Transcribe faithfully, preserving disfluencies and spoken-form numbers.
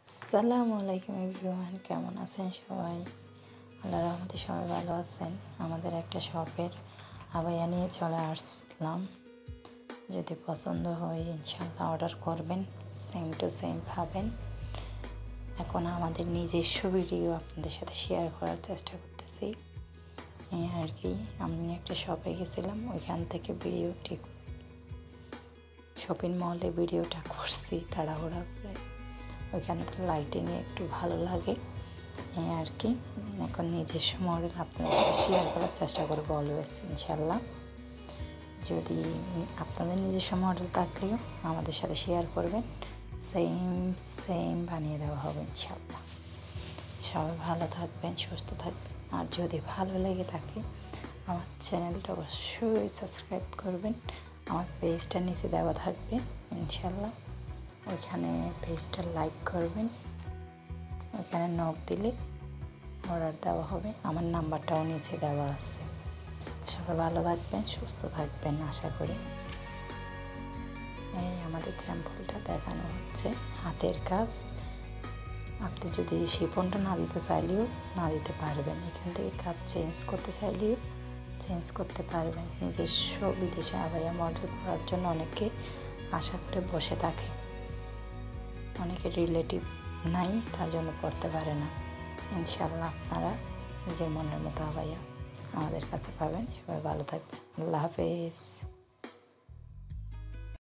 আসসালামু আলাইকুম এভরিওয়ান, কেমন আছেন সবাই? আল্লাহর রহমতে সবাই ভালো আছেন। আমাদের একটা শপের আবায়া নিয়ে চলে আসলাম। যদি পছন্দ হয় ইনশাল্লাহ অর্ডার করবেন, সেম টু সেম পাবেন। এখন আমাদের নিজস্ব ভিডিও আপনাদের সাথে শেয়ার করার চেষ্টা করতেছি। এই আর কি, আমি একটা শপে গেছিলাম, ওইখান থেকে ভিডিওটি শপিং মলে ভিডিওটা করছি তাড়াহুড়া করে। ওইখানে তো লাইটিংয়ে একটু ভালো লাগে, এই আর কি। এখন নিজস্ব মডেল আপনাদের সাথে শেয়ার করার চেষ্টা করবো অলওয়েজ ইনশাল্লাহ। যদি আপনাদের নিজস্ব মডেল থাকলেও আমাদের সাথে শেয়ার করবেন, সেম সেম বানিয়ে দেওয়া হবে ইনশাল্লাহ। সবাই ভালো থাকবেন, সুস্থ থাকবেন। আর যদি ভালো লেগে থাকে আমার চ্যানেলটা অবশ্যই সাবস্ক্রাইব করবেন। আমার পেজটা নিচে দেওয়া থাকবে ইনশাল্লাহ, ওইখানে পেজটা লাইক করবেন। ওইখানে নক দিলে অর্ডার দেওয়া হবে। আমার নাম্বারটাও নিচে দেওয়া আছে। সবাই ভালো থাকবেন, সুস্থ থাকবেন আশা করি। এই আমাদের স্যাম্পলটা দেখানো হচ্ছে, হাতের কাজ। আপনি যদি শিপনটা না দিতে চাইলেও না দিতে পারবেন, এখান থেকে কাজ চেঞ্জ করতে চাইলেও চেঞ্জ করতে পারবেন। নিজস্ব বিদেশে আবায়া মডেল করার জন্য অনেকে আশা করে বসে থাকে, অনেকে রিলেটিভ নাই, তার জন্য পড়তে পারে না। ইনশাল্লাহ আপনারা নিজের মনের মতো আবায়া আমাদের কাছে পাবেন। সবাই ভালো থাকবেন। আল্লাহ হাফেজ।